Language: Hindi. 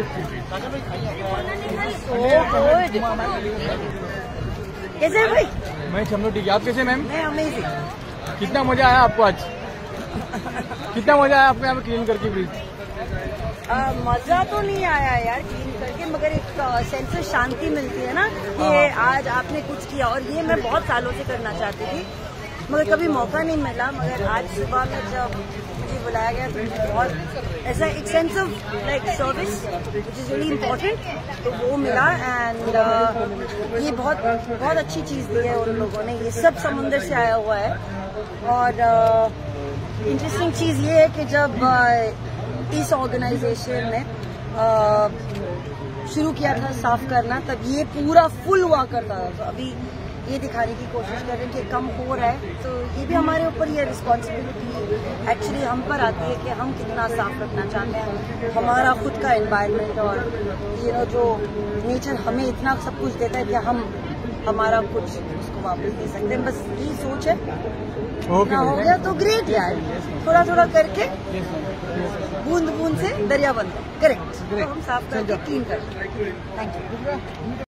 कैसे है भाई? मैं हम ठीक है। आप कैसे मैम? मैं अमेजिंग। कितना मजा आया आपको आज? कितना मजा आया आपको यहाँ पे क्लीन करके ब्रिज? मजा तो नहीं आया यार क्लीन करके, मगर एक सेंस ऑफ शांति मिलती है ना कि आज आपने कुछ किया। और ये मैं बहुत सालों से करना चाहती थी मगर कभी मौका नहीं मिला। मगर आज सुबह में जब मुझे बुलाया गया तो मुझे बहुत ऐसा एक sense of like service which is really important तो वो मिला। एंड ये बहुत बहुत अच्छी चीज़ दी है उन लोगों ने। ये सब समुंदर से आया हुआ है। और इंटरेस्टिंग चीज़ ये है कि जब इस ऑर्गेनाइजेशन ने शुरू किया था साफ करना तब ये पूरा फुल हुआ करता था। तो अभी ये दिखाने की कोशिश कर रहे हैं कि कम हो रहा है। तो ये भी हमारे ऊपर ये रिस्पॉन्सिबिलिटी एक्चुअली हम पर आती है कि हम कितना साफ रखना चाहते हैं हमारा खुद का एनवायरनमेंट। और जो नेचर हमें इतना सब कुछ देता है कि हम हमारा कुछ उसको वापस दे सकते हैं। बस यही सोच है। ना हो गया तो ग्रेट यार, थोड़ा थोड़ा करके बूंद बूंद से दरिया बनता है। करेक्ट। तो हम साफ करके क्लीन करते हैं। Thank you.